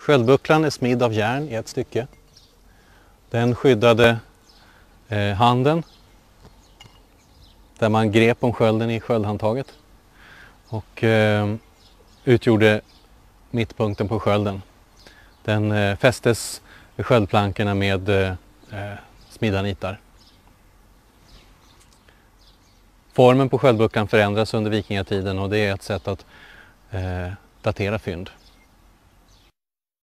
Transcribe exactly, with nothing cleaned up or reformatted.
Sköldbucklan är smidd av järn i ett stycke. Den skyddade eh, handen där man grep om skölden i sköldhandtaget och eh, utgjorde mittpunkten på skölden. Den eh, fästes vid sköldplankorna med eh, smidda nitar. Formen på sköldbucklan förändras under vikingatiden och det är ett sätt att eh, datera fynd.